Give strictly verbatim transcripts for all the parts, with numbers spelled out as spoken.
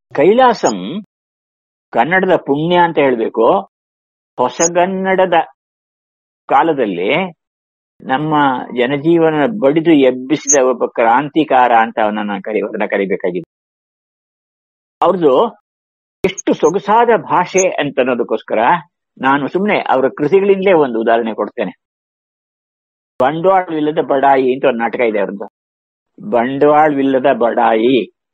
ಕೈಲಾಸಂ ಕನ್ನಡದ ಪುಣ್ಯ ಅಂತ ಹೇಳ್ಬೇಕು. ಹೊಸಗನ್ನಡದ ಕಾಲದಲ್ಲಿ ನಮ್ಮ ಜನಜೀವನ ಬಡಿದು ಎಬ್ಬಿಸಿದ ಒಬ್ಬ ಕ್ರಾಂತಿಕಾರ ಅಂತ ಅವನನ್ನ ಕರಿ ಅದನ್ನ ಕರಿಬೇಕಾಗಿದೆ. ಅವ್ರದ್ದು ಎಷ್ಟು ಸೊಗಸಾದ ಭಾಷೆ ಅಂತ ಅನ್ನೋದಕ್ಕೋಸ್ಕರ ನಾನು ಸುಮ್ಮನೆ ಅವರ ಕೃತಿಗಳಿಂದಲೇ ಒಂದು ಉದಾಹರಣೆ ಕೊಡ್ತೇನೆ. ಬಂಡವಾಳವಿಲ್ಲದ ಬಡಾಯಿ ಅಂತ ಒಂದು ನಾಟಕ ಇದೆ ಅವ್ರದ್ದು. ಬಂಡವಾಳವಿಲ್ಲದ ಬಡಾಯಿ.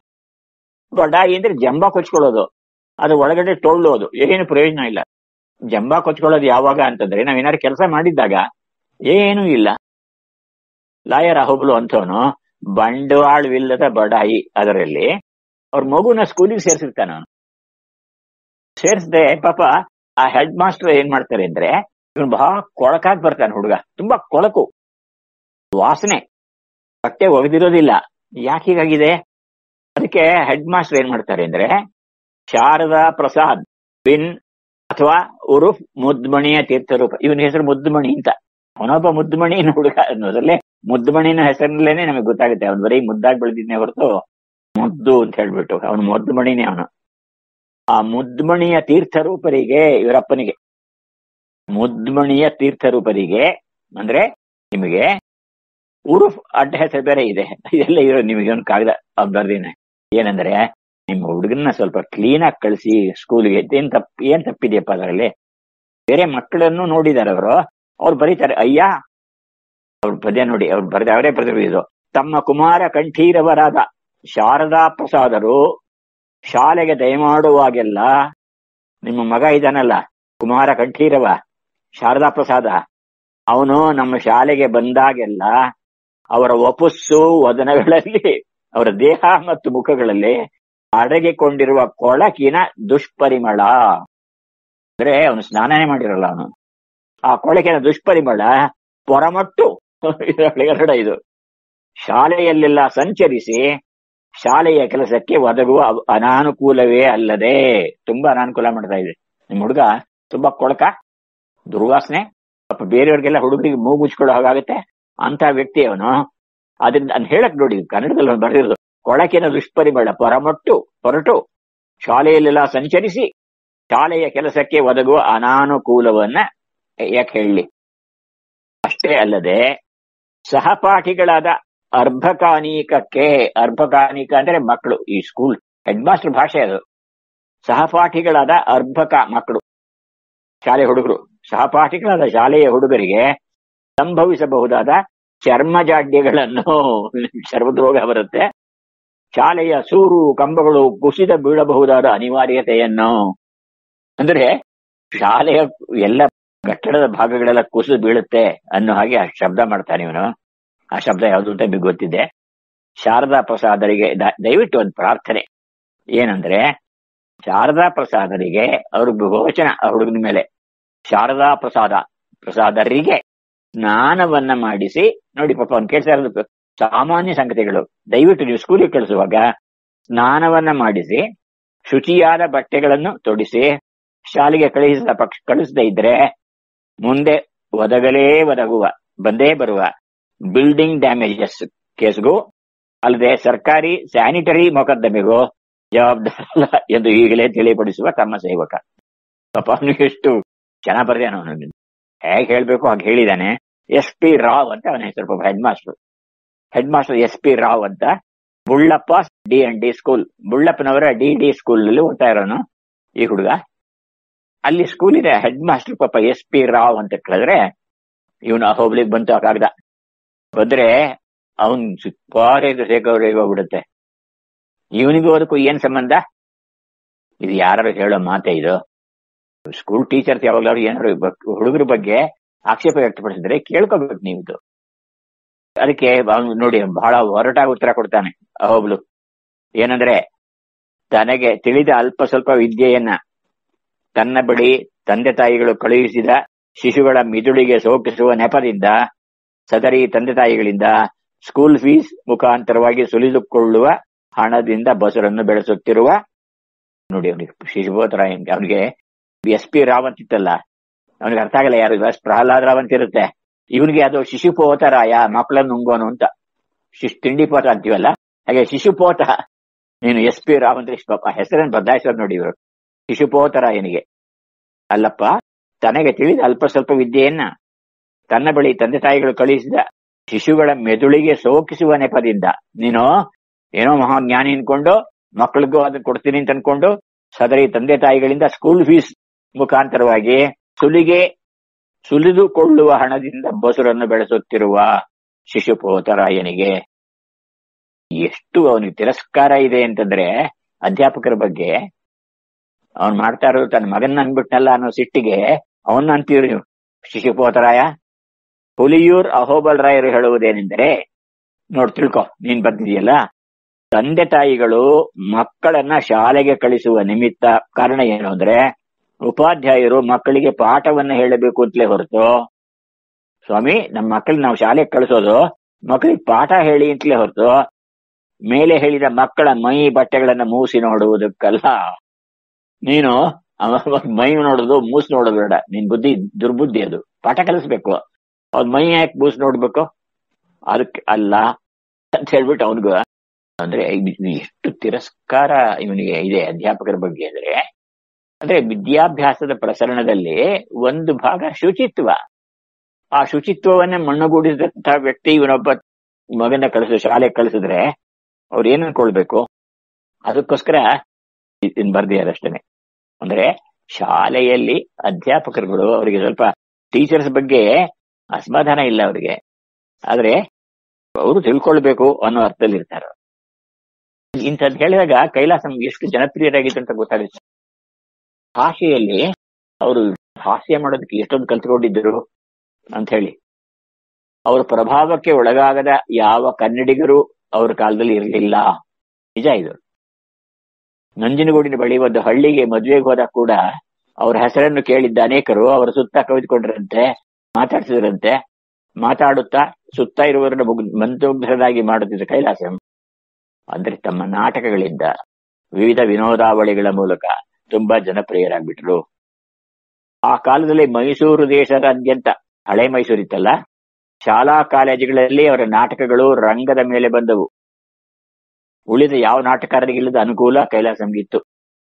ಬಡಾಯಿ ಅಂದ್ರೆ ಜಂಬ ಕೊಚ್ಕೊಳ್ಳೋದು, ಅದು ಒಳಗಡೆ ಟೊಳ್ಳೋದು, ಏನು ಪ್ರಯೋಜನ ಇಲ್ಲ. ಜಂಬ ಕೊಚ್ಕೊಳ್ಳೋದು ಯಾವಾಗ ಅಂತಂದ್ರೆ ನಾವೇನಾದ್ರು ಕೆಲಸ ಮಾಡಿದ್ದಾಗ ಏನೂ ಇಲ್ಲ. ಲಾಯರ್ ಅಹೋಬ್ಳು ಅಂತವನು ಬಂಡವಾಳವಿಲ್ಲದ ಬಡಾಯಿ ಅದರಲ್ಲಿ ಅವ್ರ ಮಗುನ ಸ್ಕೂಲಿಗೆ ಸೇರ್ಸಿರ್ತಾನ. ಅವನು ಸೇರ್ಸದೆ ಪಾಪ ಆ ಹೆಡ್ ಮಾಸ್ಟರ್ ಏನ್ ಮಾಡ್ತಾರೆ ಅಂದ್ರೆ ಇವನು ಬಹಳ ಕೊಳಕಾಗಿ ಬರ್ತಾನೆ. ಹುಡುಗ ತುಂಬಾ ಕೊಳಕು, ವಾಸನೆ, ಬಟ್ಟೆ ಒಗೆದಿರೋದಿಲ್ಲ. ಯಾಕೆ ಹೀಗಾಗಿದೆ? ಅದಕ್ಕೆ ಹೆಡ್ ಮಾಸ್ಟರ್ ಏನ್ ಮಾಡ್ತಾರೆ ಅಂದ್ರೆ ಶಾರದಾ ಪ್ರಸಾದ್ ಬಿನ್ ಅಥವಾ ಉರುಫ್ ಮುದ್ಮಣಿಯ ತೀರ್ಥರೂಪ, ಇವನ ಹೆಸರು ಮುದ್ಮಣಿ ಅಂತ. ಅವನೊಬ್ಬ ಮುದ್ಮಣಿ ಹುಡುಗ ಅನ್ನೋದ್ರಲ್ಲೇ ಮುದ್ಮಣಿನ ಹೆಸರಿನಲ್ಲೇನೆ ನಮಗೆ ಗೊತ್ತಾಗುತ್ತೆ ಅವನು ಬರೀ ಮುದ್ದಾಗಿ ಬೆಳೆದಿದ್ನೇ ಹೊರತು ಮುದ್ದು ಅಂತ ಹೇಳ್ಬಿಟ್ಟು ಅವನು ಮುದ್ಮಣಿನೇ. ಅವನು ಆ ಮುದ್ಮಣಿಯ ತೀರ್ಥರೂಪರಿಗೆ, ಇವರಪ್ಪನಿಗೆ ಮುದ್ಮಣಿಯ ತೀರ್ಥರೂಪರಿಗೆ ಅಂದ್ರೆ ನಿಮಗೆ ಉರುಫ್ ಅಡ್ಡ ಹೆಸರು ಬೇರೆ ಇದೆ. ಇದೆಲ್ಲ ಇರೋ ನಿಮಗೆ ಒಂದು ಕಾಗದ ಬರ್ದಿನ ಏನಂದ್ರೆ ನಿಮ್ಮ ಹುಡುಗನ್ನ ಸ್ವಲ್ಪ ಕ್ಲೀನ್ ಆಗಿ ಕಳಿಸಿ ಸ್ಕೂಲ್ಗೆ. ಏನ್ ತಪ್ಪ ಏನ್ ತಪ್ಪಿದೆಯಪ್ಪ ಅದರಲ್ಲಿ? ಬೇರೆ ಮಕ್ಕಳನ್ನು ನೋಡಿದಾರೆ ಅವರು, ಅವ್ರು ಬರೀತಾರೆ ಅಯ್ಯ, ಅವ್ರ ಪದ್ಯ ನೋಡಿ, ಅವ್ರು ಬರೆದ ಅವರೇ ಬರೆದಿರೋದು. ತಮ್ಮ ಕುಮಾರ ಕಂಠೀರವರಾದ ಶಾರದಾ ಪ್ರಸಾದರು ಶಾಲೆಗೆ ದಯಮಾಡುವಾಗೆಲ್ಲ, ನಿಮ್ಮ ಮಗ ಇದಾನಲ್ಲ ಕುಮಾರ ಕಂಠೀರವ ಶಾರದಾ ಪ್ರಸಾದ, ಅವನು ನಮ್ಮ ಶಾಲೆಗೆ ಬಂದಾಗೆಲ್ಲ ಅವರ ವಪಸ್ಸು ವದನಗಳಲ್ಲಿ, ಅವರ ದೇಹ ಮತ್ತು ಮುಖಗಳಲ್ಲಿ ಅಡಗಿಕೊಂಡಿರುವ ಕೊಳಕಿನ ದುಷ್ಪರಿಮಳ ಅಂದ್ರೆ ಅವನು ಸ್ನಾನನೇ ಮಾಡಿರಲ್ಲ ಅವನು, ಆ ಕೊಳಕಿನ ದುಷ್ಪರಿಮಳ ಪೊರಮಟ್ಟು ಎರಡ ಇದು ಶಾಲೆಯಲ್ಲೆಲ್ಲ ಸಂಚರಿಸಿ ಶಾಲೆಯ ಕೆಲಸಕ್ಕೆ ಒದಗುವ ಅನಾನುಕೂಲವೇ ಅಲ್ಲದೆ ತುಂಬಾ ಅನಾನುಕೂಲ ಮಾಡ್ತಾ ಇದೆ. ನಿಮ್ ಹುಡುಗ ತುಂಬಾ ಕೊಳಕ, ದುರ್ವಾಸನೆ, ಪಾಪ ಬೇರೆಯವ್ರಿಗೆಲ್ಲ ಹುಡುಗರಿಗೆ ಮೂಗು ಮುಚ್ಕೊಳ್ಳೋ ಹಾಗಾಗುತ್ತೆ ಅಂತ ವ್ಯಕ್ತಿ ಅವನು. ಅದನ್ನ ಅದ್ ಹೇಳಕ್ ನೋಡಿ ಕನ್ನಡದಲ್ಲಿ ಅವನು ಬರೆದಿರೋದು. ಕೊಳಕಿನ ದುಷ್ಪರಿಮಳ ಪರಮಟ್ಟು ಹೊರಟು ಶಾಲೆಯಲ್ಲೆಲ್ಲ ಸಂಚರಿಸಿ ಶಾಲೆಯ ಕೆಲಸಕ್ಕೆ ಒದಗುವ ಅನಾನುಕೂಲವನ್ನ ಯಾಕೆ ಹೇಳಲಿ. ಅಷ್ಟೇ ಅಲ್ಲದೆ ಸಹಪಾಠಿಗಳಾದ ಅರ್ಭಕಾನೀಕಕ್ಕೆ, ಅರ್ಭಕಾನೀಕ ಅಂದ್ರೆ ಮಕ್ಕಳು, ಈ ಸ್ಕೂಲ್ ಹೆಡ್ ಮಾಸ್ಟರ್ ಭಾಷೆ ಅದು. ಸಹಪಾಠಿಗಳಾದ ಅರ್ಭಕ ಮಕ್ಕಳು, ಶಾಲೆ ಹುಡುಗರು, ಸಹಪಾಠಿಗಳಾದ ಶಾಲೆಯ ಹುಡುಗರಿಗೆ ಸಂಭವಿಸಬಹುದಾದ ಚರ್ಮಜಾಡ್ಯಗಳನ್ನು, ಚರ್ಮದ್ರೋಗ ಬರುತ್ತೆ, ಶಾಲೆಯ ಸೂರು ಕಂಬಗಳು ಕುಸಿದ ಬೀಳಬಹುದಾದ ಅನಿವಾರ್ಯತೆಯನ್ನು, ಅಂದ್ರೆ ಶಾಲೆಯ ಎಲ್ಲ ಕಟ್ಟಡದ ಭಾಗಗಳೆಲ್ಲ ಕುಸಿದು ಬೀಳುತ್ತೆ ಅನ್ನೋ ಹಾಗೆ ಆ ಶಬ್ದ ಮಾಡ್ತಾನೆ ಇವನು. ಆ ಶಬ್ದ ಯಾವುದು ಅಂತ ನಿಮಗೆ ಗೊತ್ತಿದೆ. ಶಾರದಾ ಪ್ರಸಾದರಿಗೆ ದಯವಿಟ್ಟು ಒಂದು ಪ್ರಾರ್ಥನೆ ಏನಂದ್ರೆ, ಶಾರದಾ ಪ್ರಸಾದರಿಗೆ ಅವ್ರ ಬಹುವಚನ ಆ ಹುಡುಗನ ಮೇಲೆ, ಶಾರದಾ ಪ್ರಸಾದ ಪ್ರಸಾದರಿಗೆ ಸ್ನಾನವನ್ನ ಮಾಡಿಸಿ ನೋಡಿ. ಪಾಪ ಅವ್ನು ಕೇಳ್ತಾ ಇರೋದು ಸಾಮಾನ್ಯ ಸಂಗತಿಗಳು. ದಯವಿಟ್ಟು ನೀವು ಸ್ಕೂಲಿಗೆ ಕಳಿಸುವಾಗ ಸ್ನಾನವನ್ನ ಮಾಡಿಸಿ ಶುಚಿಯಾದ ಬಟ್ಟೆಗಳನ್ನು ತೊಡಿಸಿ ಶಾಲೆಗೆ ಕಳುಹಿಸಿದ ಪಕ್ಷ ಕಳಿಸದೇ ಇದ್ರೆ ಮುಂದೆ ಒದಗಲೇ ಒದಗುವ ಬಂದೇ ಬರುವ ಬಿಲ್ಡಿಂಗ್ ಡ್ಯಾಮೇಜಸ್ ಕೇಸ್ಗೂ ಅಲ್ಲದೆ ಸರ್ಕಾರಿ ಸ್ಯಾನಿಟರಿ ಮೊಕದ್ದಮೆಗೂ ಜವಾಬ್ದಾರಲ್ಲ ಎಂದು ಈಗಲೇ ತಿಳಿಪಡಿಸುವ ತಮ್ಮ ಸೇವಕ. ಪಾಪ ಅವನಿಗೆ ಎಷ್ಟು ಚೆನ್ನಾಗಿ ಬರ್ದೇನ ಅವನು, ಹೇಗೆ ಹೇಳ್ಬೇಕು ಹಾಗೆ ಹೇಳಿದಾನೆ. ಎಸ್ ಪಿ ರಾವ್ ಅಂತ ಅವನ ಹೆಸರು, ಪಾಪ head master. Head master S P Rao ಅಂತ, Bullappa D and D school, ಬುಳ್ಳಪ್ಪನವರ ಡಿ ಡಿ ಸ್ಕೂಲ್ ನಲ್ಲಿ ಓದ್ತಾ ಇರೋನು ಈ ಹುಡುಗ. ಅಲ್ಲಿ ಸ್ಕೂಲ್ ಇದೆ, ಹೆಡ್ ಮಾಸ್ಟರ್ ಪಾಪ ಎಸ್ ಪಿ ರಾವ್ ಅಂತ ಕೇಳಿದ್ರೆ ಇವನು ಹೋಗ್ಲಿಕ್ಕೆ ಬಂತು ಆ ಕಾಗದ. ಬಂದ್ರೆ ಅವನ್ ಸುತ್ತಾರೇಗ ರೇಖವ್ರೇಗ ಹೋಗ್ಬಿಡುತ್ತೆ. ಇವನಿಗೂ ಅದಕ್ಕೂ ಏನ್ ಸಂಬಂಧ? ಇದು ಯಾರು ಹೇಳೋ ಮಾತೆ ಇದು? ಸ್ಕೂಲ್ ಟೀಚರ್ಸ್ ಯಾವಾಗ್ಲಾದ್ರು ಏನಾದ್ರು ಹುಡುಗರ ಬಗ್ಗೆ ಆಕ್ಷೇಪ ವ್ಯಕ್ತಪಡಿಸಿದ್ರೆ ಕೇಳ್ಕೋಬೇಕು ನೀವು. ಅದಕ್ಕೆ ನೋಡಿ ಬಹಳ ಹೊರಟಾಗಿ ಉತ್ತರ ಕೊಡ್ತಾನೆ ಅಹೋಬ್ಳು. ಏನಂದ್ರೆ, ತನಗೆ ತಿಳಿದ ಅಲ್ಪ ಸ್ವಲ್ಪ ವಿದ್ಯೆಯನ್ನ ತನ್ನ ಬಳಿ ತಂದೆ ತಾಯಿಗಳು ಕಳುಹಿಸಿದ ಶಿಶುಗಳ ಮಿದುಳಿಗೆ ಸೋಕಿಸುವ ನೆಪದಿಂದ ಸದರಿ ತಂದೆ ತಾಯಿಗಳಿಂದ ಸ್ಕೂಲ್ ಫೀಸ್ ಮುಖಾಂತರವಾಗಿ ಸುಲಿದುಕೊಳ್ಳುವ ಹಣದಿಂದ ಬಸರನ್ನು ಬೆಳೆಸುತ್ತಿರುವ ನೋಡಿ ಅವನಿಗೆ ಶಿಶುಬೋಧರ ಅವನಿಗೆ ಎಸ್ ಪಿ ರಾವ್ ಅಂತಿತ್ತಲ್ಲ, ಅವನಿಗೆ ಅರ್ಥ ಆಗಲ್ಲ ಯಾರು ಎಸ್ ಪ್ರಹ್ಲಾದ್ ರಾವ್ ಅಂತ ಇರುತ್ತೆ. ಇವನಿಗೆ ಅದು ಶಿಶುಪೋತರಾಯ, ಮಕ್ಕಳನ್ನು ನುಂಗೋನು ಅಂತ. ಶಿಶು ತಿಂಡಿ ಪೋತ ಅಂತೀವಲ್ಲ, ಹಾಗೆ ಶಿಶುಪೋತ ನೀನು ಎಸ್ ಪಿ ರಾಮಂದ್ರೇಶ್ ಪಾಪ ಹೆಸರನ್ನು ಬದಲಾಯಿಸೋದು ನೋಡಿ ಇವರು ಶಿಶುಪೋತರಾಯನಿಗೆ. ಅಲ್ಲಪ್ಪ, ತನಗೆ ತಿಳಿದ ಅಲ್ಪ ಸ್ವಲ್ಪ ವಿದ್ಯೆಯನ್ನ ತನ್ನ ಬಳಿ ತಂದೆ ತಾಯಿಗಳು ಕಳುಹಿಸಿದ ಶಿಶುಗಳ ಮೆದುಳಿಗೆ ಸೋಕಿಸುವ ನೆಪದಿಂದ ನೀನು ಏನೋ ಮಹಾಜ್ಞಾನಿ ಅನ್ಕೊಂಡು ಮಕ್ಕಳಿಗೂ ಅದನ್ನ ಕೊಡ್ತೀನಿ ಅಂತ ಅನ್ಕೊಂಡು ಸದರಿ ತಂದೆ ತಾಯಿಗಳಿಂದ ಸ್ಕೂಲ್ ಫೀಸ್ ಮುಖಾಂತರವಾಗಿ ಸುಲಿಗೆ ಸುಲಿದುಕೊಳ್ಳುವ ಹಣದಿಂದ ಬಸುರನ್ನು ಬೆಳೆಸುತ್ತಿರುವ ಶಿಶುಪೋತರಾಯನಿಗೆ ಎಷ್ಟು ಅವನಿಗೆ ತಿರಸ್ಕಾರ ಇದೆ ಅಂತಂದ್ರೆ ಅಧ್ಯಾಪಕರ ಬಗ್ಗೆ. ಅವನ್ ಮಾಡ್ತಾ ಇರೋದು ತನ್ನ ಮಗನ್ನ ಅನ್ಬಿಟ್ನಲ್ಲ ಅನ್ನೋ ಸಿಟ್ಟಿಗೆ ಅವನ್ನ ಅಂತೀವ್ರಿ ನೀವು ಶಿಶುಪೋತರಾಯ. ಹುಲಿಯೂರ್ ಅಹೋಬಲ್ ರಾಯರು ಹೇಳುವುದೇನೆಂದರೆ, ನೋಡ್ ತಿಳ್ಕೊ, ನೀನ್ ಬಂದಿದೆಯಲ್ಲ, ತಂದೆ ತಾಯಿಗಳು ಮಕ್ಕಳನ್ನ ಶಾಲೆಗೆ ಕಳಿಸುವ ನಿಮಿತ್ತ ಕಾರಣ ಏನು ಅಂದ್ರೆ ಉಪಾಧ್ಯಾಯರು ಮಕ್ಕಳಿಗೆ ಪಾಠವನ್ನ ಹೇಳಬೇಕು ಅಂತಲೇ ಹೊರತು, ಸ್ವಾಮಿ ನಮ್ಮ ಮಕ್ಕಳಿಗೆ ನಾವು ಶಾಲೆಗೆ ಕಳಿಸೋದು ಮಕ್ಕಳಿಗೆ ಪಾಠ ಹೇಳಿ ಅಂತಲೇ ಹೊರತು ಮೇಲೆ ಹೇಳಿದ ಮಕ್ಕಳ ಮೈ ಬಟ್ಟೆಗಳನ್ನ ಮೂಸಿ ನೋಡುವುದಕ್ಕಲ್ಲ. ನೀನು ಮೈ ನೋಡೋದು ಮೂಸಿ ನೋಡೋದು ಬೇಡ, ನಿನ್ ಬುದ್ಧಿ ದುರ್ಬುದ್ಧಿ. ಅದು ಪಾಠ ಕಲಿಸ್ಬೇಕು, ಅವ್ನ ಮೈ ಯಾಕೆ ಮೂಸಿ ನೋಡ್ಬೇಕು, ಅದಕ್ಕೆ ಅಲ್ಲ ಅಂತ ಹೇಳ್ಬಿಟ್ಟು ಅವನಿಗೂ ಅಂದ್ರೆ ಎಷ್ಟು ತಿರಸ್ಕಾರ ಇವನಿಗೆ ಇದೆ ಅಧ್ಯಾಪಕರ ಬಗ್ಗೆ. ಅಂದ್ರೆ ಅಂದ್ರೆ ವಿದ್ಯಾಭ್ಯಾಸದ ಪ್ರಸರಣದಲ್ಲಿ ಒಂದು ಭಾಗ ಶುಚಿತ್ವ. ಆ ಶುಚಿತ್ವವನ್ನೇ ಮಣ್ಣುಗೂಡಿಸಿದಂತಹ ವ್ಯಕ್ತಿ ಇವನೊಬ್ಬ ಮಗನ ಕಳಿಸ ಶಾಲೆಗೆ ಕಳಿಸಿದ್ರೆ ಅವ್ರು ಏನ್ ಅನ್ಕೊಳ್ಬೇಕು? ಅದಕ್ಕೋಸ್ಕರ ಇನ್ ಬರ್ದಿಯಾರಷ್ಟೇನೆ. ಅಂದ್ರೆ ಶಾಲೆಯಲ್ಲಿ ಅಧ್ಯಾಪಕರುಗಳು ಅವರಿಗೆ ಸ್ವಲ್ಪ ಟೀಚರ್ಸ್ ಬಗ್ಗೆ ಅಸಮಾಧಾನ ಇಲ್ಲ ಅವರಿಗೆ, ಆದ್ರೆ ಅವರು ತಿಳ್ಕೊಳ್ಬೇಕು ಅನ್ನೋ ಅರ್ಥದಲ್ಲಿ ಇರ್ತಾರೆ. ಇಂಥದ್ದು ಹೇಳಿದಾಗ ಕೈಲಾಸಂ ಎಷ್ಟು ಜನಪ್ರಿಯರಾಗಿತ್ತು ಅಂತ ಗೊತ್ತಾಗುತ್ತೆ. ಭಾಷೆಯಲ್ಲಿ ಅವರು ಹಾಸ್ಯ ಮಾಡೋದಕ್ಕೆ ಎಷ್ಟೊಂದು ಕಲ್ತ್ಕೊಂಡಿದ್ದರು ಅಂತ ಹೇಳಿ. ಅವರ ಪ್ರಭಾವಕ್ಕೆ ಒಳಗಾಗದ ಯಾವ ಕನ್ನಡಿಗರು ಅವ್ರ ಕಾಲದಲ್ಲಿ ಇರಲಿಲ್ಲ. ನಿಜ ಇದು. ನಂಜನಗೂಡಿನ ಬಳಿ ಒಂದು ಹಳ್ಳಿಗೆ ಮದುವೆಗೆ ಹೋದಾಗ ಕೂಡ ಅವ್ರ ಹೆಸರನ್ನು ಕೇಳಿದ್ದ ಅನೇಕರು ಅವರ ಸುತ್ತ ಕವಿದುಕೊಂಡ್ರಂತೆ, ಮಾತಾಡ್ಸಿದ್ರಂತೆ. ಮಾತಾಡುತ್ತಾ ಸುತ್ತ ಇರುವವರನ್ನ ಮಂತ್ರಮುಗ್ಧರಾಗಿ ಮಾಡುತ್ತಿದ್ದ ಕೈಲಾಸಂ ಅಂದ್ರೆ ತಮ್ಮ ನಾಟಕಗಳಿಂದ ವಿವಿಧ ವಿನೋದಾವಳಿಗಳ ಮೂಲಕ ತುಂಬಾ ಜನಪ್ರಿಯರಾಗ್ಬಿಟ್ರು. ಆ ಕಾಲದಲ್ಲಿ ಮೈಸೂರು ದೇಶದಾದ್ಯಂತ, ಹಳೆ ಮೈಸೂರು ಇತ್ತಲ್ಲ, ಶಾಲಾ ಕಾಲೇಜುಗಳಲ್ಲಿ ಅವರ ನಾಟಕಗಳು ರಂಗದ ಮೇಲೆ ಬಂದವು. ಉಳಿದ ಯಾವ ನಾಟಕಕಾರರಿಗಿಲ್ಲದ ಅನುಕೂಲ ಕೈಲಾಸಂಗಿತ್ತು.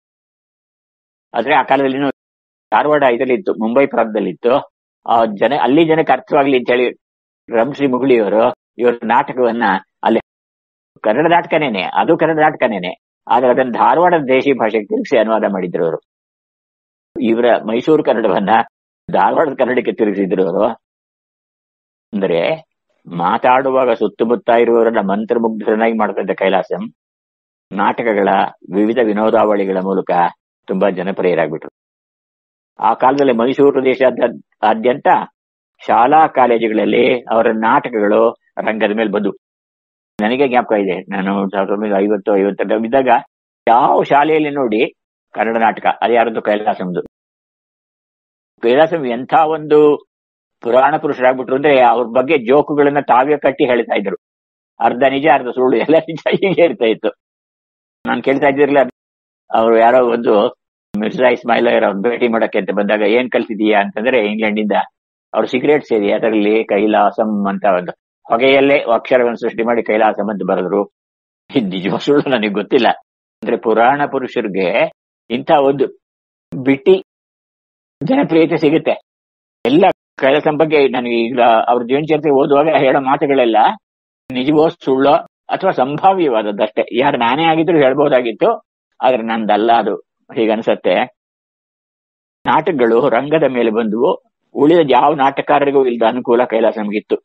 ಆದ್ರೆ ಆ ಕಾಲದಲ್ಲಿ ಧಾರವಾಡ ಇದರಲ್ಲಿತ್ತು, ಮುಂಬೈ ಪ್ರಾಂತದಲ್ಲಿತ್ತು. ಆ ಜನ ಅಲ್ಲಿ ಜನಕ್ಕೆ ಅರ್ಥವಾಗ್ಲಿ ಅಂತ ಹೇಳಿ ರಂಶ್ರೀ ಮುಗುಳಿಯವರು ಇವರ ನಾಟಕವನ್ನ ಅಲ್ಲಿ ಕನ್ನಡ ನಾಟಕನೇನೆ, ಅದು ಕನ್ನಡ ನಾಟಕನೇನೆ, ಆದ್ರೆ ಅದನ್ನ ಧಾರವಾಡದ ದೇಶಿ ಭಾಷೆಗೆ ತಿರುಗಿಸಿ ಅನುವಾದ ಮಾಡಿದ್ರು ಅವರು. ಇವರ ಮೈಸೂರು ಕನ್ನಡವನ್ನ ಧಾರವಾಡದ ಕನ್ನಡಕ್ಕೆ ತಿರುಗಿಸಿದ್ರು ಅವರು. ಅಂದ್ರೆ ಮಾತಾಡುವಾಗ ಸುತ್ತಮುತ್ತ ಇರುವವರನ್ನ ಮಂತ್ರಮುಗ್ಧರನ್ನಾಗಿ ಮಾಡ್ತಾ ಇದ್ದ ಕೈಲಾಸಂ ನಾಟಕಗಳ ವಿವಿಧ ವಿನೋದಾವಳಿಗಳ ಮೂಲಕ ತುಂಬಾ ಜನಪ್ರಿಯರಾಗ್ಬಿಟ್ರು. ಆ ಕಾಲದಲ್ಲಿ ಮೈಸೂರು ದೇಶಾದ್ಯಂತ ಶಾಲಾ ಕಾಲೇಜುಗಳಲ್ಲಿ ಅವರ ನಾಟಕಗಳು ರಂಗದ ಮೇಲೆ ಬಂದು. ನನಗೆ ಜ್ಞಾಪಕ ಇದೆ, ನಾನು ಸಾವಿರದ ಒಂಬೈನೂರ ಐವತ್ತು ಐವತ್ತೆರಡು ಇದ್ದಾಗ ಯಾವ ಶಾಲೆಯಲ್ಲಿ ನೋಡಿ ಕನ್ನಡ ನಾಟಕ, ಅದು ಯಾರದ್ದು? ಕೈಲಾಸಂದು. ಕೈಲಾಸಂ ಎಂಥ ಒಂದು ಪುರಾಣ ಪುರುಷರಾಗ್ಬಿಟ್ರು ಅಂದ್ರೆ ಅವ್ರ ಬಗ್ಗೆ ಜೋಕುಗಳನ್ನ ತಾವೇ ಕಟ್ಟಿ ಹೇಳ್ತಾ ಇದ್ರು. ಅರ್ಧ ನಿಜ ಅರ್ಧ ಸುಳ್ಳು, ಎಲ್ಲ ನಿಜ ಹೀಗೆ ಇರ್ತಾ ಇತ್ತು. ನಾನು ಕೇಳ್ತಾ ಇದ್ದಿರ್ಲಿಲ್ಲ, ಅವ್ರು ಯಾರೋ ಒಂದು ಮಿರ್ಜಾ ಇಸ್ಮಾಯಿಲ್ ಅವ್ರ ಭೇಟಿ ಮಾಡಕ್ಕೆ ಅಂತ ಬಂದಾಗ ಏನ್ ಕಲ್ತಿದೀಯಾ ಅಂತಂದ್ರೆ ಇಂಗ್ಲೆಂಡ್ ಇಂದ ಅವ್ರು ಸಿಗರೇಟ್ ಸೇರಿ ಅದರಲ್ಲಿ ಕೈಲಾಸಂ ಅಂತ ಒಂದು ಹೊಗೆಯಲ್ಲೇ ಅಕ್ಷರವನ್ನು ಸೃಷ್ಟಿ ಮಾಡಿ ಕೈಲಾಸಂ ಅಂತ ಬರೆದ್ರು. ನಿಜ ಸುಳ್ಳು ನನಗೆ ಗೊತ್ತಿಲ್ಲ. ಅಂದ್ರೆ ಪುರಾಣ ಪುರುಷರಿಗೆ ಇಂಥ ಒಂದು ಬಿಟ್ಟಿ ಜನಪ್ರಿಯತೆ ಸಿಗುತ್ತೆ. ಎಲ್ಲ ಕೈಲಾಸಂ ಬಗ್ಗೆ ನನಗೆ ಈಗ ಅವ್ರ ಜೀವನ ಚರಿತ್ರೆ ಓದುವಾಗ ಹೇಳೋ ಮಾತುಗಳೆಲ್ಲ ನಿಜವೋ ಸುಳ್ಳೋ ಅಥವಾ ಸಂಭಾವ್ಯವಾದದ್ದಷ್ಟೇ. ಯಾರು ನಾನೇ ಆಗಿದ್ರು ಹೇಳ್ಬಹುದಾಗಿತ್ತು, ಆದ್ರೆ ನಂದಲ್ಲ ಅದು, ಹೀಗನ್ಸತ್ತೆ. ನಾಟಕಗಳು ರಂಗದ ಮೇಲೆ ಬಂದವು. ಉಳಿದ ಯಾವ ನಾಟಕಕಾರರಿಗೂ ಇಲ್ಲದ ಅನುಕೂಲ ಕೈಲಾಸಂಗಿತ್ತು.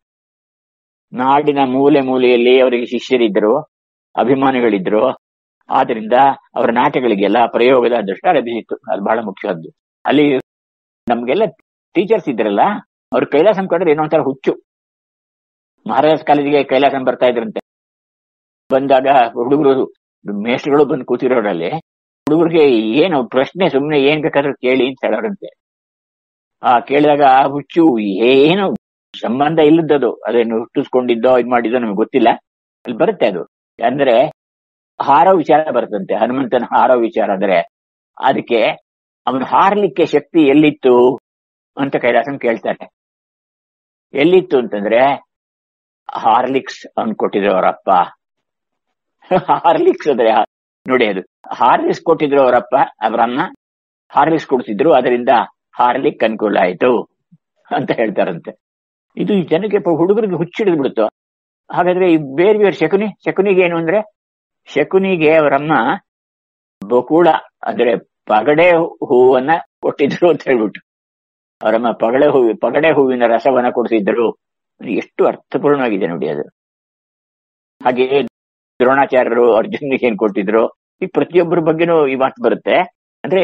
ನಾಡಿನ ಮೂಲೆ ಮೂಲೆಯಲ್ಲಿ ಅವರಿಗೆ ಶಿಷ್ಯರಿದ್ರು, ಅಭಿಮಾನಿಗಳಿದ್ರು. ಆದ್ರಿಂದ ಅವರ ನಾಟಕಗಳಿಗೆಲ್ಲ ಪ್ರಯೋಗದ ಅದೃಷ್ಟ ಲಭಿಸಿತ್ತು. ಅದು ಬಹಳ ಮುಖ್ಯವಾದ್ದು. ಅಲ್ಲಿ ನಮ್ಗೆಲ್ಲ ಟೀಚರ್ಸ್ ಇದ್ರಲ್ಲ, ಅವ್ರು ಕೈಲಾಸಂ ಕಂಡ್ರೆ ಏನೋ ಒಂಥರ ಹುಚ್ಚು. ಮಹಾರಾಜ್ ಕಾಲೇಜಿಗೆ ಕೈಲಾಸಂ ಬರ್ತಾ ಇದ್ರಂತೆ. ಬಂದಾಗ ಹುಡುಗರು ಮೇಷ್ಟ್ರುಗಳು ಬಂದು ಕೂತಿರೋರಲ್ಲಿ ಹುಡುಗರಿಗೆ ಏನು ಪ್ರಶ್ನೆ ಸುಮ್ನೆ ಏನ್ ಬೇಕಾದ್ರೂ ಕೇಳಿ ಅಂತ ಹೇಳೋರಂತೆ. ಆ ಕೇಳಿದಾಗ ಹುಚ್ಚು ಏನು ಸಂಬಂಧ ಇಲ್ಲದದು, ಅದೇನು ಹುಟ್ಟಿಸ್ಕೊಂಡಿದ್ದೋ ಇದ್ ಮಾಡಿದ್ದೋ ನಮ್ಗೆ ಗೊತ್ತಿಲ್ಲ, ಅಲ್ಲಿ ಬರುತ್ತೆ ಅದು. ಅಂದ್ರೆ ಹಾರೋ ವಿಚಾರ ಬರುತ್ತಂತೆ, ಹನುಮಂತನ ಹಾರೋ ವಿಚಾರ. ಅಂದ್ರೆ ಅದಕ್ಕೆ ಅವನು ಹಾರ್ಲಿಕ್ಕೆ ಶಕ್ತಿ ಎಲ್ಲಿತ್ತು ಅಂತ ಕೈಲಾಸಂ ಕೇಳ್ತಾರೆ. ಎಲ್ಲಿತ್ತು ಅಂತಂದ್ರೆ ಹಾರ್ಲಿಕ್ಸ್ ಅವ್ನು ಕೊಟ್ಟಿದ್ರು ಅವರಪ್ಪ. ಹಾರ್ಲಿಕ್ಸ್ ಅಂದ್ರೆ ನೋಡಿ, ಅದು ಹಾರ್ಲಿಕ್ಸ್ ಕೊಟ್ಟಿದ್ರು ಅವರಪ್ಪ ಅವರನ್ನ, ಹಾರ್ಲಿಕ್ಸ್ ಕೊಡ್ತಿದ್ರು, ಅದರಿಂದ ಹಾರ್ಲಿಕ್ ಅನುಕೂಲ ಆಯ್ತು ಅಂತ ಹೇಳ್ತಾರಂತೆ. ಇದು ಜನಕ್ಕೆ ಹುಡುಗರಿಗೆ ಹುಚ್ಚಿಡಿದ್ ಬಿಡುತ್ತೋ. ಹಾಗಾದ್ರೆ ಈ ಬೇರೆ ಬೇರೆ ಶಕುನಿ ಶಕುನಿಗೆ ಏನು ಅಂದ್ರೆ, ಶಕುನಿಗೆ ಅವರಮ್ಮ ಬಕುಳ ಅಂದ್ರೆ ಪಗಡೆ ಹೂವನ್ನ ಕೊಟ್ಟಿದ್ರು ಅಂತ ಹೇಳ್ಬಿಟ್ಟು, ಅವರಮ್ಮ ಪಗಡೆ ಹೂವಿ ಪಗಡೆ ಹೂವಿನ ರಸವನ್ನ ಕೊಡ್ತಿದ್ರು. ಎಷ್ಟು ಅರ್ಥಪೂರ್ಣವಾಗಿದೆ ನೋಡಿ ಅದು. ಹಾಗೆ ದ್ರೋಣಾಚಾರ್ಯರು ಅರ್ಜುನಿಗೆ ಏನ್ ಕೊಟ್ಟಿದ್ರು, ಈ ಪ್ರತಿಯೊಬ್ಬರ ಬಗ್ಗೆನೂ ಈ ಮಾತು ಬರುತ್ತೆ. ಅಂದ್ರೆ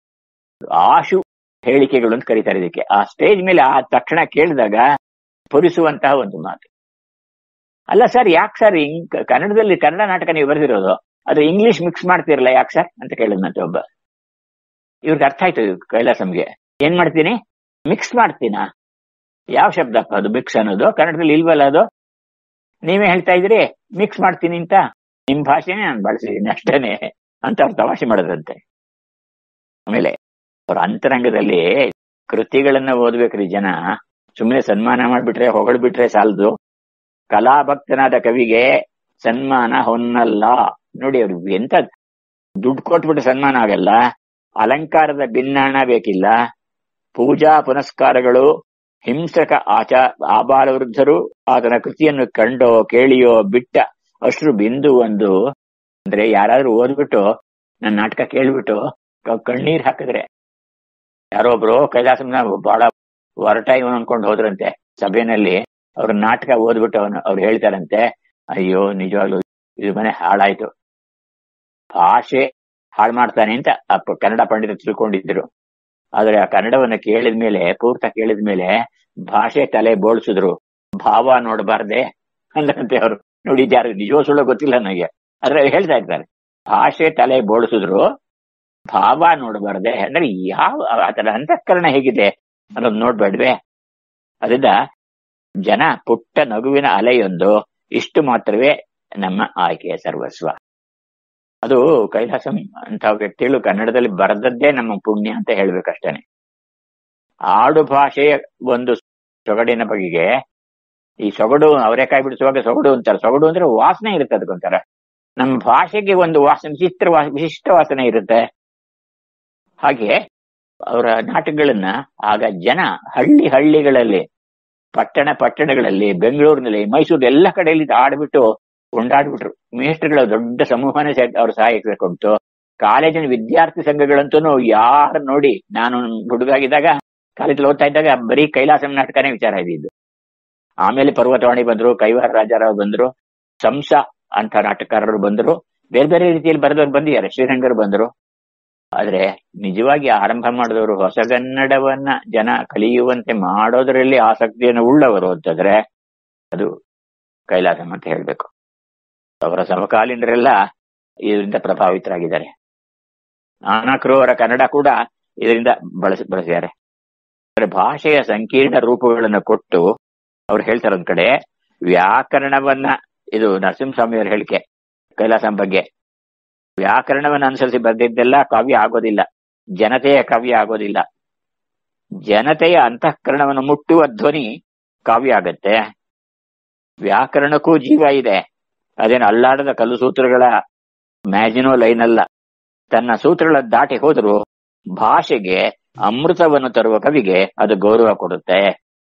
ಆಶು ಹೇಳಿಕೆಗಳು ಅಂತ ಕರೀತಾರೆ ಇದಕ್ಕೆ. ಆ ಸ್ಟೇಜ್ ಮೇಲೆ ಆ ತಕ್ಷಣ ಕೇಳಿದಾಗ ಸ್ಫುರಿಸುವಂತಹ ಒಂದು ಮಾತು. ಅಲ್ಲ ಸರ್, ಯಾಕೆ ಸರ್ ಹಿಂಗ್ ಕನ್ನಡದಲ್ಲಿ ಕನ್ನಡ ನಾಟಕ ನೀವು ಬರೆದಿರೋದು, ಅದು ಇಂಗ್ಲಿಷ್ ಮಿಕ್ಸ್ ಮಾಡ್ತಿರಲ್ಲ ಯಾಕೆ ಸರ್ ಅಂತ ಕೇಳಿದ್ನಂತೆ ಒಬ್ಬ. ಇವ್ರಿಗೆ ಅರ್ಥ ಆಯ್ತು ಕೈಲಾಸಂಗೆ. ಏನ್ ಮಾಡ್ತೀನಿ, ಮಿಕ್ಸ್ ಮಾಡ್ತೀನಾ? ಯಾವ ಶಬ್ದಪ್ಪ ಅದು ಮಿಕ್ಸ್ ಅನ್ನೋದು? ಕನ್ನಡದಲ್ಲಿ ಇಲ್ವಲ್ಲ ಅದು. ನೀವೇ ಹೇಳ್ತಾ ಇದ್ರಿ ಮಿಕ್ಸ್ ಮಾಡ್ತೀನಿ ಅಂತ, ನಿಮ್ ಭಾಷೆನೇ ನಾನು ಬಳಸಿದ್ದೀನಿ ಅಷ್ಟೇನೆ ಅಂತ ಅವ್ರು ತಮಾಷೆ ಮಾಡೋದಂತೆ. ಆಮೇಲೆ ಅವ್ರ ಅಂತರಂಗದಲ್ಲಿ ಕೃತಿಗಳನ್ನ ಓದ್ಬೇಕ್ರಿ ಜನ. ಸುಮ್ಮನೆ ಸನ್ಮಾನ ಮಾಡ್ಬಿಟ್ರೆ ಹೊಗಳ್ಬಿಟ್ರೆ ಸಾಲದು. ಕಲಾಭಕ್ತನಾದ ಕವಿಗೆ ಸನ್ಮಾನ ಹೊನ್ನಲ್ಲ. ನೋಡಿ, ಅವ್ರಿಗೆ ಎಂತ ದುಡ್ಡು ಕೊಟ್ಬಿಟ್ಟು ಸನ್ಮಾನ ಆಗಲ್ಲ, ಅಲಂಕಾರದ ಭಿನ್ನಾಣ ಬೇಕಿಲ್ಲ, ಪೂಜಾ ಪುನಸ್ಕಾರಗಳು, ಹಿಂಸಕ ಆಚಾ ಆಬಾಲ ವೃದ್ಧರು ಆತನ ಕೃತಿಯನ್ನು ಕಂಡೋ ಕೇಳಿಯೋ ಬಿಟ್ಟ ಅಶ್ರು ಬಿಂದು ಒಂದು. ಅಂದ್ರೆ ಯಾರಾದ್ರೂ ಓದ್ಬಿಟ್ಟು ನನ್ನ ನಾಟಕ ಕೇಳ್ಬಿಟ್ಟು ಕಣ್ಣೀರ್ ಹಾಕಿದ್ರೆ, ಯಾರೋ ಒಬ್ರು ಕೈಲಾಸಂನ ಬಹಳ ಹೊರಟ ಇವನು ಅನ್ಕೊಂಡು ಹೋದ್ರಂತೆ ಸಭೆಯಲ್ಲಿ, ಅವ್ರ ನಾಟಕ ಓದ್ಬಿಟ್ಟು ಅವನು ಅವ್ರು ಹೇಳ್ತಾರಂತೆ, ಅಯ್ಯೋ ನಿಜವಾಗ್ಲು ಇದು ಮನೆ ಹಾಳಾಯ್ತು, ಭಾಷೆ ಹಾಳು ಮಾಡ್ತಾನೆ ಅಂತ ಅಪ್ಪ ಕನ್ನಡ ಪಂಡಿತ ತಿಳ್ಕೊಂಡಿದ್ರು. ಆದ್ರೆ ಆ ಕನ್ನಡವನ್ನ ಕೇಳಿದ್ಮೇಲೆ, ಪೂರ್ತ ಕೇಳಿದ್ಮೇಲೆ ಭಾಷೆ ತಲೆ ಬೋಳ್ಸಿದ್ರು, ಭಾವ ನೋಡಬಾರ್ದೆ ಅಂದ್ರಂತೆ ಅವರು. ನೋಡಿ, ಯಾರು ನಿಜವೋ ಸುಳ್ಳು ಗೊತ್ತಿಲ್ಲ ನನಗೆ, ಆದ್ರೆ ಹೇಳ್ತಾ ಇರ್ತಾರೆ ಭಾಷೆ ತಲೆ ಬೋಳ್ಸಿದ್ರು, ಭಾವ ನೋಡಬಾರ್ದೆ. ಅಂದ್ರೆ ಯಾವ ಆತರ ಅಂತಃಕರಣ ಹೇಗಿದೆ ಅನ್ನೋದು ನೋಡ್ಬೇಡ್ವೆ. ಅದರಿಂದ ಜನ ಪುಟ್ಟ ನಗುವಿನ ಅಲೆಯೊಂದು, ಇಷ್ಟು ಮಾತ್ರವೇ ನಮ್ಮ ಆಯ್ಕೆಯ ಸರ್ವಸ್ವ. ಅದು ಕೈಲಾಸಂ ಅಂತ ವ್ಯಕ್ತಿಗಳು ಕನ್ನಡದಲ್ಲಿ ಬರೆದದ್ದೇ ನಮ್ಮ ಪುಣ್ಯ ಅಂತ ಹೇಳ್ಬೇಕಷ್ಟೇನೆ. ಆಡು ಭಾಷೆಯ ಒಂದು ಸೊಗಡಿನ ಬಗೆಗೆ, ಈ ಸೊಗಡು ಅವರೆಕಾಯಿ ಬಿಡಿಸುವಾಗ ಸೊಗಡು ಅಂತಾರೆ. ಸೊಗಡು ಅಂದ್ರೆ ವಾಸನೆ ಇರುತ್ತೆ ಅದಕ್ಕೊಂತಾರ. ನಮ್ಮ ಭಾಷೆಗೆ ಒಂದು ವಾಸನೆ, ವಿಚಿತ್ರ ವಿಶಿಷ್ಟ ವಾಸನೆ ಇರುತ್ತೆ. ಹಾಗೆ ಅವರ ನಾಟಕಗಳನ್ನ ಆಗ ಜನ ಹಳ್ಳಿ ಹಳ್ಳಿಗಳಲ್ಲಿ, ಪಟ್ಟಣ ಪಟ್ಟಣಗಳಲ್ಲಿ, ಬೆಂಗಳೂರಿನಲ್ಲಿ, ಮೈಸೂರು ಎಲ್ಲ ಕಡೆಯಲ್ಲಿ ಆಡ್ಬಿಟ್ಟು ಕೊಂಡಾಡ್ಬಿಟ್ರು. ಮೇಷ್ಟ್ರುಗಳ ದೊಡ್ಡ ಸಮೂಹನೇ ಅವ್ರ ಸಹಾಯಕ್ಕೆ ಕೊಡ್ತು. ಕಾಲೇಜಿನ ವಿದ್ಯಾರ್ಥಿ ಸಂಘಗಳಂತೂ ಯಾರು ನೋಡಿ, ನಾನು ಹುಡುಗಾಗಿದ್ದಾಗ ಕಾಲೇಜಲ್ಲಿ ಓದ್ತಾ ಇದ್ದಾಗ ಬರೀ ಕೈಲಾಸಂ ನಾಟಕನೇ ವಿಚಾರ ಇದ್ದಿದ್ದು. ಆಮೇಲೆ ಪರ್ವತವಾಣಿ ಬಂದ್ರು, ಕೈವಾರ ರಾಜಾರಾವ್ ಬಂದ್ರು, ಸಂಸ ಅಂತ ನಾಟಕಕಾರರು ಬಂದ್ರು, ಬೇರೆ ಬೇರೆ ರೀತಿಯಲ್ಲಿ ಬರೆದವ್ರು ಬಂದಿದ್ದಾರೆ, ಶ್ರೀರಂಗರು ಬಂದ್ರು. ಆದ್ರೆ ನಿಜವಾಗಿ ಆರಂಭ ಮಾಡಿದವರು ಹೊಸಗನ್ನಡವನ್ನ ಜನ ಕಲಿಯುವಂತೆ ಮಾಡೋದರಲ್ಲಿ ಆಸಕ್ತಿಯನ್ನು ಉಳ್ಳವರು ಅಂತಂದ್ರೆ ಅದು ಕೈಲಾಸಂ ಅಂತ ಹೇಳ್ಬೇಕು. ಅವರ ಸಮಕಾಲೀನರೆಲ್ಲ ಇದರಿಂದ ಪ್ರಭಾವಿತರಾಗಿದ್ದಾರೆ. ನಾನಕರು ಅವರ ಕನ್ನಡ ಕೂಡ ಇದರಿಂದ ಬಳಸ ಬಳಸಿದ್ದಾರೆ. ಭಾಷೆಯ ಸಂಕೀರ್ಣ ರೂಪಗಳನ್ನು ಕೊಟ್ಟು ಅವ್ರು ಹೇಳ್ತಾರೆ ಒಂದ್ ಕಡೆ ವ್ಯಾಕರಣವನ್ನ, ಇದು ನರಸಿಂಹಸ್ವಾಮಿಯವರ ಹೇಳಿಕೆ ಕೈಲಾಸಂ ಬಗ್ಗೆ, ವ್ಯಾಕರಣವನ್ನ ಅನುಸರಿಸಿ ಬರೆದಿದ್ದೆಲ್ಲ ಕಾವ್ಯ ಆಗೋದಿಲ್ಲ, ಜನತೆಯ ಕಾವ್ಯ ಆಗೋದಿಲ್ಲ. ಜನತೆಯ ಅಂತಃಕರಣವನ್ನು ಮುಟ್ಟುವ ಧ್ವನಿ ಕಾವ್ಯ ಆಗತ್ತೆ. ವ್ಯಾಕರಣಕ್ಕೂ ಜೀವ ಇದೆ. ಅದೇನು ಅಲ್ಲಾಡದ ಕಲ್ಲು ಸೂತ್ರಗಳ ಮ್ಯಾಜಿನೋ ಲೈನ್ ಅಲ್ಲ. ತನ್ನ ಸೂತ್ರಗಳ ದಾಟಿ ಹೋದ್ರು ಭಾಷೆಗೆ ಅಮೃತವನ್ನು ತರುವ ಕವಿಗೆ ಅದು ಗೌರವ ಕೊಡುತ್ತೆ.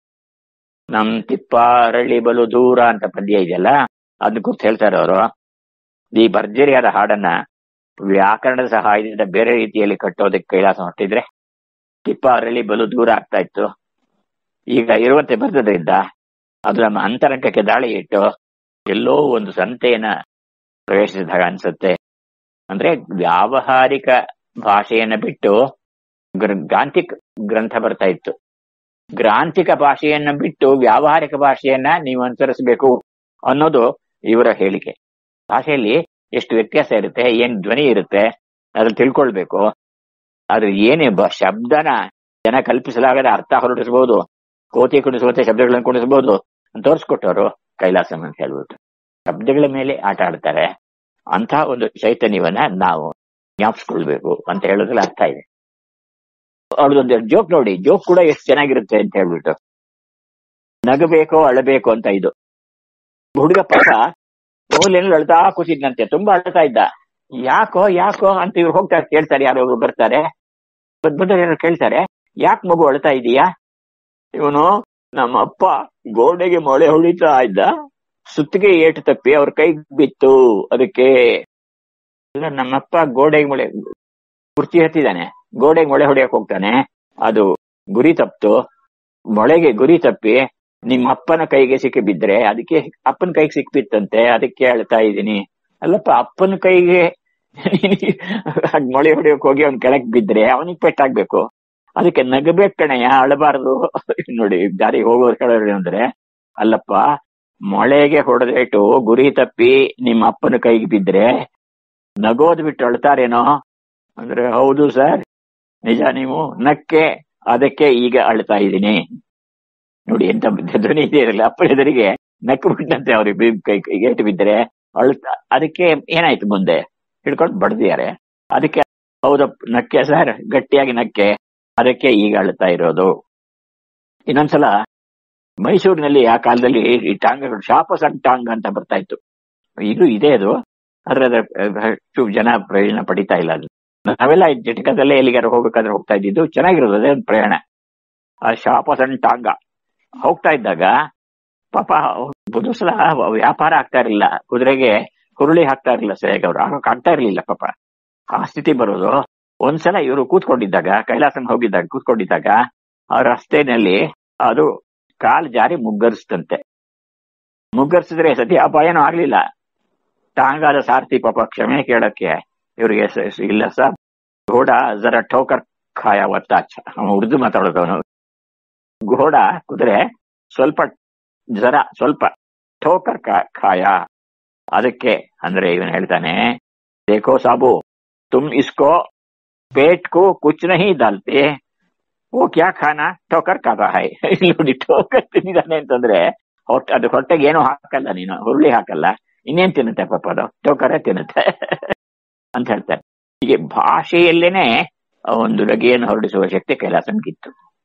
ನಮ್ ತಿಪ್ಪಾರಳ್ಳಿ ಬಲು ದೂರ ಅಂತ ಪದ್ಯ ಇದೆಯಲ್ಲ, ಅದನ್ನ ಕುರಿತು ಹೇಳ್ತಾರೆ ಅವರು. ಈ ಭರ್ಜರಿಯಾದ ಹಾಡನ್ನ ವ್ಯಾಕರಣದ ಸಹಾಯದಿಂದ ಬೇರೆ ರೀತಿಯಲ್ಲಿ ಕಟ್ಟೋದಕ್ಕೆ ಕೈಲಾಸ ಹೊಟ್ಟಿದ್ರೆ ತಿಪ್ಪಾರಳ್ಳಿ ಬಲು ದೂರ ಆಗ್ತಾ ಇತ್ತು. ಈಗ ಇರುವಂತೆ ಬರೆದ್ರಿಂದ ಅದು ನಮ್ಮ ಅಂತರಂಗಕ್ಕೆ ದಾಳಿ ಇಟ್ಟು ಎಲ್ಲೋ ಒಂದು ಸಂತೆಯನ್ನ ಪ್ರವೇಶಿಸಿದಾಗ ಅನ್ಸುತ್ತೆ. ಅಂದ್ರೆ ವ್ಯಾವಹಾರಿಕ ಭಾಷೆಯನ್ನ ಬಿಟ್ಟು ಗ್ರಾಂಥಿಕ ಗ್ರಂಥ ಬರ್ತಾ ಇತ್ತು. ಗ್ರಾಂಥಿಕ ಭಾಷೆಯನ್ನ ಬಿಟ್ಟು ವ್ಯಾವಹಾರಿಕ ಭಾಷೆಯನ್ನ ನೀವು ಅನುಸರಿಸಬೇಕು ಅನ್ನೋದು ಇವರ ಹೇಳಿಕೆ. ಭಾಷೆಯಲ್ಲಿ ಎಷ್ಟು ವ್ಯತ್ಯಾಸ ಇರುತ್ತೆ, ಏನ್ ಧ್ವನಿ ಇರುತ್ತೆ ಅದ್ರಲ್ಲಿ ತಿಳ್ಕೊಳ್ಬೇಕು. ಆದ್ರೆ ಏನೇ ಶಬ್ದನ ಜನ ಕಲ್ಪಿಸಲಾಗದ ಅರ್ಥ ಹೊರಡಿಸಬಹುದು, ಕೋತಿ ಕುಣಿಸುವಂತೆ ಶಬ್ದಗಳನ್ನು ಕುಣಿಸಬಹುದು ಅಂತ ತೋರಿಸ್ಕೊಟ್ಟವರು ಕೈಲಾಸಂ ಅಂತ ಹೇಳ್ಬಿಟ್ಟು. ಶಬ್ದಗಳ ಮೇಲೆ ಆಟ ಆಡ್ತಾರೆ. ಅಂತ ಒಂದು ಚೈತನ್ಯವನ್ನ ನಾವು ಜ್ಞಾಪಿಸ್ಕೊಳ್ಬೇಕು ಅಂತ ಹೇಳೋದ್ರಲ್ಲಿ ಅರ್ಥ ಇದೆ. ಅವ್ರದೊಂದು ಜೋಕ್ ನೋಡಿ, ಜೋಕ್ ಕೂಡ ಎಷ್ಟು ಚೆನ್ನಾಗಿರುತ್ತೆ ಅಂತ ಹೇಳ್ಬಿಟ್ಟು, ನಗಬೇಕೋ ಅಳಬೇಕು ಅಂತ. ಇದು ಹುಡುಗ ಪಾಪ ಮೂಲೆಯಲ್ಲಿ ಅಳ್ತಾ ಕೂತಿದ್ನಂತೆ, ತುಂಬಾ ಅಳ್ತಾ ಇದ್ದ. ಯಾಕೋ ಯಾಕೋ ಅಂತ ಇವ್ರು ಹೋಗ್ತಾರೆ, ಕೇಳ್ತಾರೆ, ಯಾರೋ ಒಬ್ರು ಬರ್ತಾರೆ, ಬಂದ್ರೆ ಯಾರು ಕೇಳ್ತಾರೆ, ಯಾಕೆ ಮಗು ಅಳ್ತಾ ಇದೀಯಾ? ಇವನು ನಮ್ಮ ಅಪ್ಪ ಗೋಡೆಗೆ ಮೊಳೆ ಹೊಡಿತಾ ಇದ್ದ, ಸುತ್ತಿಗೆ ಏಟು ತಪ್ಪಿ ಅವ್ರ ಕೈಗೆ ಬಿತ್ತು, ಅದಕ್ಕೆ. ಇಲ್ಲ, ನಮ್ಮಪ್ಪ ಗೋಡೆಗೆ ಮೊಳೆ ಕುರ್ಚಿ ಹತ್ತಿದ್ದಾನೆ, ಗೋಡೆಗೆ ಮೊಳೆ ಹೊಡಿಯಕ್ ಹೋಗ್ತಾನೆ, ಅದು ಗುರಿ ತಪ್ಪಿತು, ಮೊಳೆಗೆ ಗುರಿ ತಪ್ಪಿ ನಿಮ್ಮ ಅಪ್ಪನ ಕೈಗೆ ಸಿಕ್ಕಿ ಬಿದ್ರೆ ಅದಕ್ಕೆ ಅಪ್ಪನ ಕೈಗೆ ಸಿಕ್ಬಿತ್ತಂತೆ, ಅದಕ್ಕೆ ಅಳ್ತಾ ಇದ್ದೀನಿ. ಅಲ್ಲಪ್ಪ, ಅಪ್ಪನ ಕೈಗೆ ಮೊಳೆ ಹೊಡಿಯಕ್ ಹೋಗಿ ಅವ್ನ ಕೆಳಗ್ ಬಿದ್ರೆ ಅವನಿಗೆ ಪೆಟ್ಟಾಗ್ಬೇಕು, ಅದಕ್ಕೆ ನಗಬೇಕ್ ಕಣಯ್ಯ, ಅಳಬಾರ್ದು. ನೋಡಿ, ದಾರಿ ಹೋಗೋರು ಹೇಳೋರು ಅಂದ್ರೆ, ಅಲ್ಲಪ್ಪ, ಮೊಳೆಗೆ ಹೊಡೆದೇಟು ಗುರಿ ತಪ್ಪಿ ನಿಮ್ಮ ಅಪ್ಪನ ಕೈಗೆ ಬಿದ್ರೆ ನಗೋದ್ ಬಿಟ್ಟು ಅಳ್ತಾರೇನೋ ಅಂದ್ರೆ, ಹೌದು ಸರ್, ನಿಜ, ನೀವು ನಕ್ಕೆ, ಅದಕ್ಕೆ ಈಗ ಅಳ್ತಾ ಇದ್ದೀನಿ. ನೋಡಿ ಎಂತ ಧ್ವನಿ ಇದೆ ಇರಲ್ಲ, ಅಪ್ಪನ ಎದುರಿಗೆ ನಕ್ಕು ಬಿಟ್ಟಂತೆ ಅವ್ರಿಗೆ ಕೈ ಏಟು ಬಿದ್ದರೆ ಅಳ್ತಾ, ಅದಕ್ಕೆ ಏನಾಯ್ತು ಮುಂದೆ ಹಿಡ್ಕೊಂಡು ಬಡ್ದಿದ್ದಾರೆ, ಅದಕ್ಕೆ ಹೌದಪ್ಪ ನಕ್ಕೆ ಸರ್, ಗಟ್ಟಿಯಾಗಿ ನಕ್ಕೆ, ಅದಕ್ಕೆ ಈಗ ಅಳ್ತಾ ಇರೋದು. ಇನ್ನೊಂದ್ಸಲ ಮೈಸೂರಿನಲ್ಲಿ ಆ ಕಾಲದಲ್ಲಿ ಈ ಟಾಂಗಗಳು ಶಾಪ ಸಣ್ಣ ಟಾಂಗ್ ಅಂತ ಬರ್ತಾ ಇತ್ತು, ಈಗಲೂ ಇದೆ ಅದು, ಆದ್ರೆ ಅದ್ರ ಅಷ್ಟು ಜನ ಪ್ರಯೋಜನ ಪಡಿತಾ ಇಲ್ಲ. ಅದು ನಾವೆಲ್ಲ ಜಟಕದಲ್ಲೇ ಎಲ್ಲಿಗಾರು ಹೋಗ್ಬೇಕಾದ್ರೆ ಹೋಗ್ತಾ ಇದ್ದಿದ್ದು, ಚೆನ್ನಾಗಿರೋದು ಅದೇ ಒಂದು ಪ್ರಯಾಣ. ಆ ಶಾಪ ಸಣ್ಣ ಟಾಂಗ ಹೋಗ್ತಾ ಇದ್ದಾಗ ಪಾಪ ಒಂದು ಸಲ ವ್ಯಾಪಾರ ಆಗ್ತಾ ಇರಲಿಲ್ಲ, ಕುದುರೆಗೆ ಹುರುಳಿ ಹಾಕ್ತಾ ಇರಲಿಲ್ಲ ಸರಿಯಾಗಿ, ಅವ್ರು ಹಾಕಕ್ ಆಗ್ತಾ ಇರ್ಲಿಲ್ಲ ಪಾಪ, ಆ ಸ್ಥಿತಿ ಬರೋದು. ಒಂದ್ಸಲ ಇವರು ಕೂತ್ಕೊಂಡಿದ್ದಾಗ, ಕೈಲಾಸನ ಹೋಗಿದ್ದಾಗ ಕೂತ್ಕೊಂಡಿದ್ದಾಗ ಆ ರಸ್ತೆನಲ್ಲಿ ಅದು ಕಾಲ್ ಜಾರಿ ಮುಗ್ಗರಿಸ್ತಂತೆ. ಮುಗ್ಗರಿಸಿದ್ರೆ ಸತಿ ಅಪಾಯನೂ ಆಗ್ಲಿಲ್ಲ. ಟಾಂಗಾದ ಸಾರಥಿ ಪಾಪ ಕ್ಷಮೆ ಕೇಳಕ್ಕೆ ಇವ್ರಿಗೆ ಇಲ್ಲ ಸರ್, ಘೋಡ ಜರ ಠೋಕರ್ ಖಾಯ ಒತ್ತ, ಉರ್ದು ಮಾತಾಡೋದವನು. ಘೋಡ ಕುದುರೆ ಸ್ವಲ್ಪ ಜರ ಸ್ವಲ್ಪ ಠೋಕರ್ ಖಾಯ, ಅದಕ್ಕೆ ಅಂದ್ರೆ ಇವನ್ ಹೇಳ್ತಾನೆ, ದೇಖೋ ಸಾಬು, ತುಮ್ ಇಸ್ಕೋ ಪೇಟ್ ಕೋ ಕುಚ್ ನಹಿ ಡಾಲ್ತೆ, ಓ ಕ್ಯಾ ಖಾನಾ ಠೋಕರ್ ಖಾತಾ ಹೈ. ನೋಡಿ, ಠೋಕರ್ ತಿಂದಿದ್ದಾನೆ ಅಂತಂದ್ರೆ ಹೊಟ್ಟೆ, ಅದು ಹೊಟ್ಟೆಗೆ ಏನೂ ಹಾಕಲ್ಲ, ನೀನು ಹುರುಳಿ ಹಾಕಲ್ಲ, ಇನ್ನೇನ್ ತಿನ್ನುತ್ತೆ ಪಾಪ, ಅದು ಟೋಕರೇ ತಿನ್ನುತ್ತೆ ಅಂತ ಹೇಳ್ತಾರೆ. ಹೀಗೆ ಭಾಷೆಯಲ್ಲೇನೆ ಒಂದು ಲಗೆಯನ್ನು ಹೊರಡಿಸುವ ಶಕ್ತಿ ಕೈಲಾಸನ್ಗಿತ್ತು.